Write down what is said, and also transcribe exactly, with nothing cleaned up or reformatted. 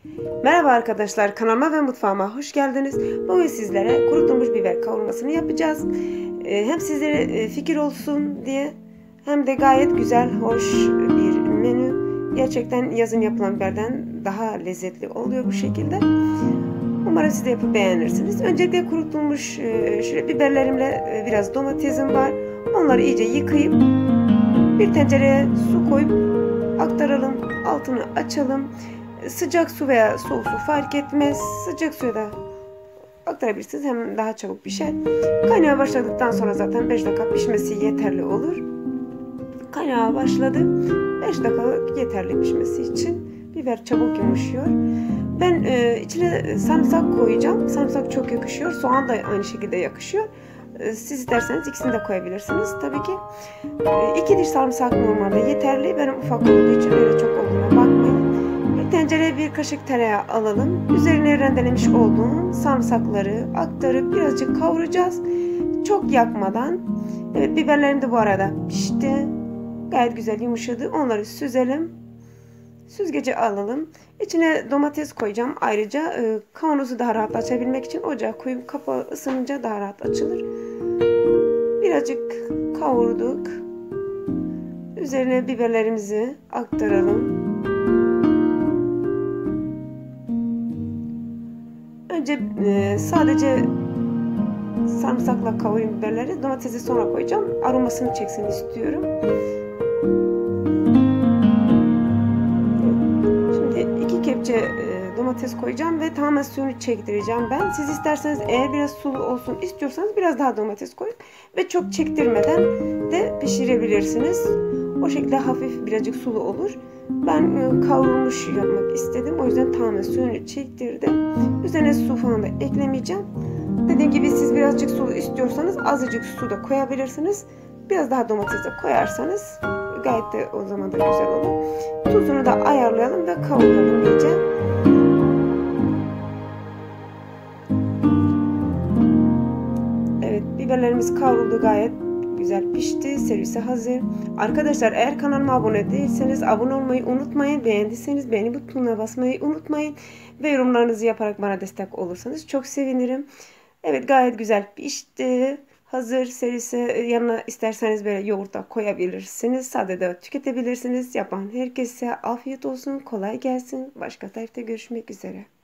Merhaba arkadaşlar, kanalıma ve mutfağıma hoş geldiniz. Bugün sizlere kurutulmuş biber kavurmasını yapacağız. Ee, hem sizlere fikir olsun diye hem de gayet güzel, hoş bir menü. Gerçekten yazın yapılan biberden daha lezzetli oluyor bu şekilde. Umarım siz de yapıp beğenirsiniz. Öncelikle kurutulmuş e, şöyle biberlerimle e, biraz domatesim var. Onları iyice yıkayıp bir tencereye su koyup aktaralım. Altını açalım. Sıcak su veya soğuk su fark etmez. Sıcak suya da aktarabilirsiniz. Hem daha çabuk pişer. Kaynağa başladıktan sonra zaten beş dakika pişmesi yeterli olur. Kaynağa başladı. beş dakika yeterli pişmesi için. Biber çabuk yumuşuyor. Ben e, içine sarımsak koyacağım. Sarımsak çok yakışıyor. Soğan da aynı şekilde yakışıyor. E, siz isterseniz ikisini de koyabilirsiniz. Tabii ki e, iki diş sarımsak normalde yeterli. Benim ufak olduğu için öyle çok olduğuna bakmayın. Bir tencereye bir kaşık tereyağı alalım. Üzerine rendelemiş olduğum sarımsakları aktarıp birazcık kavuracağız. Çok yakmadan. Evet, biberlerim de bu arada pişti. Gayet güzel yumuşadı. Onları süzelim. Süzgeci alalım. İçine domates koyacağım. Ayrıca e, kavanozu daha rahat açabilmek için ocağa koyup kapağı ısınınca daha rahat açılır. Birazcık kavurduk. Üzerine biberlerimizi aktaralım. Önce e, sadece sarımsakla kavurayım biberleri. Domatesi sonra koyacağım. Aromasını çeksin istiyorum. Domates koyacağım ve tamamen suyunu çektireceğim ben. Siz isterseniz eğer biraz sulu olsun istiyorsanız biraz daha domates koyun ve çok çektirmeden de pişirebilirsiniz. O şekilde hafif birazcık sulu olur. Ben kavrulmuş yapmak istedim. O yüzden tamamen suyunu çektirdim. Üzerine su falan da eklemeyeceğim. Dediğim gibi siz birazcık sulu istiyorsanız azıcık su da koyabilirsiniz. Biraz daha domates de koyarsanız gayet de o zaman da güzel olur. Tuzunu da ayarlayalım ve kavuralım iyice. Biberlerimiz kavruldu, gayet güzel pişti. Servise hazır. Arkadaşlar, eğer kanalıma abone değilseniz abone olmayı unutmayın. Beğendiyseniz beğeni butonuna basmayı unutmayın. Ve yorumlarınızı yaparak bana destek olursanız çok sevinirim. Evet, gayet güzel pişti. Hazır. Servise yanına isterseniz böyle yoğurt da koyabilirsiniz. Sade de tüketebilirsiniz. Yapan herkese afiyet olsun. Kolay gelsin. Başka tarifte görüşmek üzere.